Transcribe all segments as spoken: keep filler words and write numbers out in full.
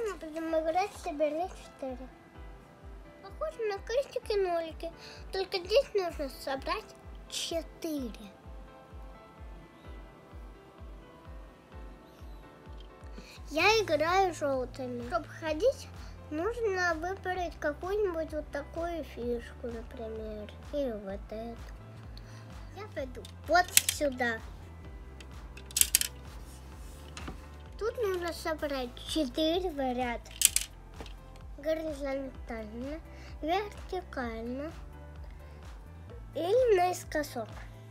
мы будем играть «Собери четыре». Похоже на крестики-нолики, только здесь нужно собрать четыре. Я играю желтыми. Чтобы ходить, нужно выбрать какую-нибудь вот такую фишку, например. Или вот эту. Я пойду вот сюда. Тут нужно собрать четыре в ряд. Горизонтально, вертикально или наискосок.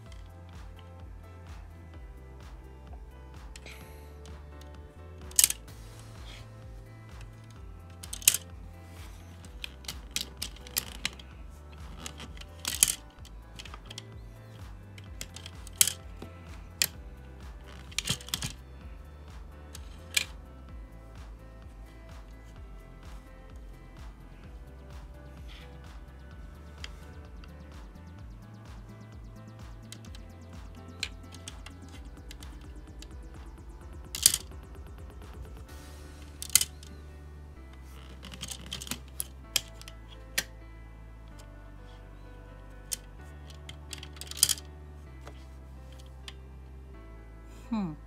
Хм.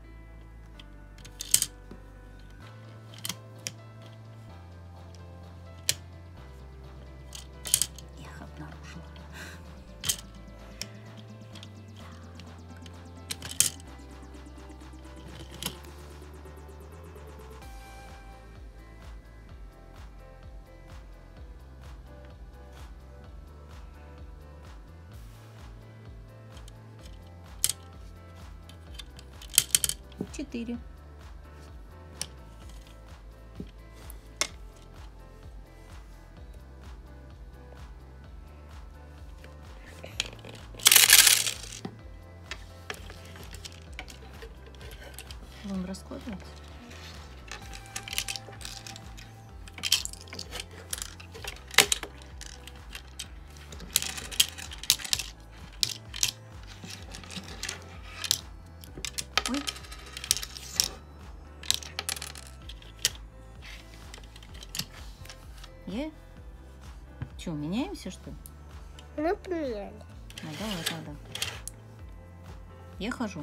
Их обнаружила. Четыре. Будем раскладывать. Ой. Я? Че, меняемся, что ли? Мы поменяли. Ну, давай тогда. Я хожу.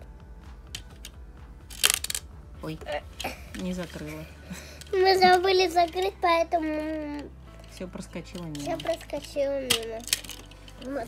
Ой, не закрыла. Мы забыли закрыть, поэтому Все проскочило мимо. все проскочило мимо. Вот.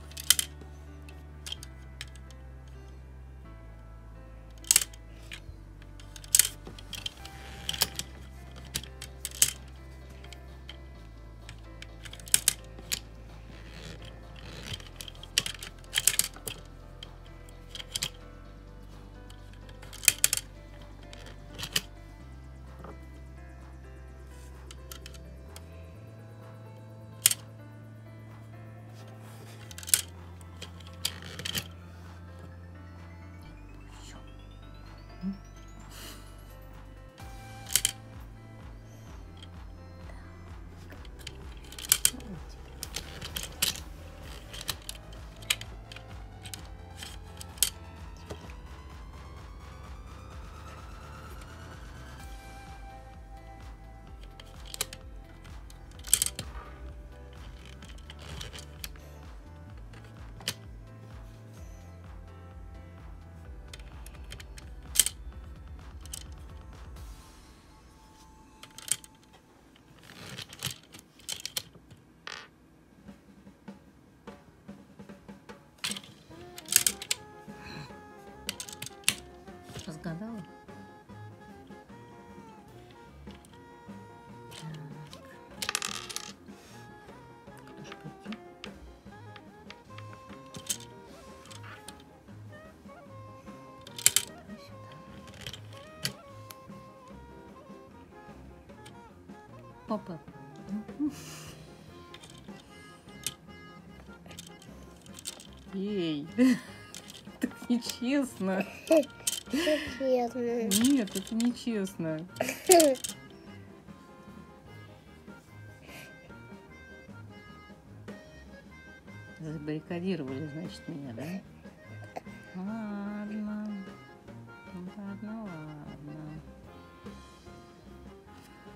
Разгадала? Так. Куда ж пойти? Давай сюда. Опа. Ей, так нечестно. Честно. Нет, это нечестно. Забаррикадировали, значит, меня, да? Ладно. Ладно, ладно.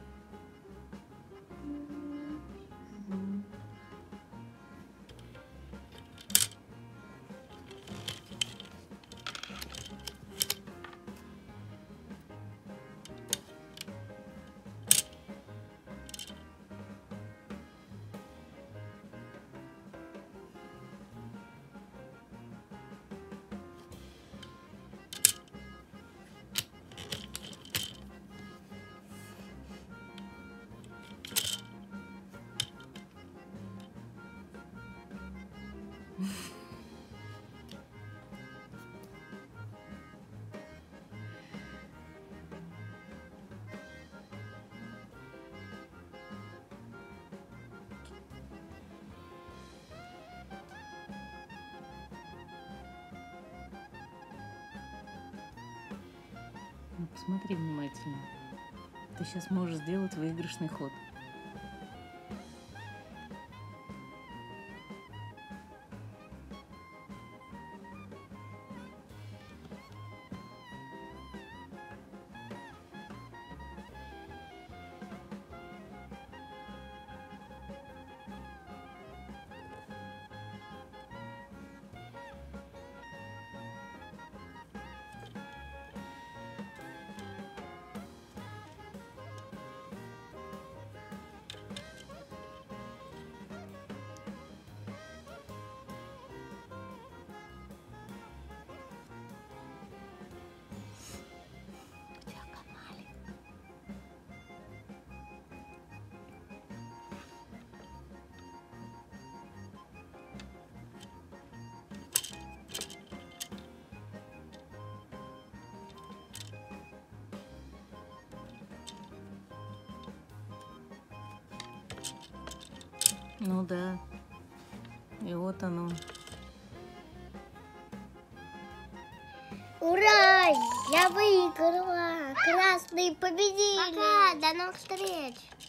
Ну, посмотри внимательно. Ты сейчас можешь сделать выигрышный ход. Ну да. И вот оно. Ура! Я выиграла! Красные победили! Пока! До новых встреч!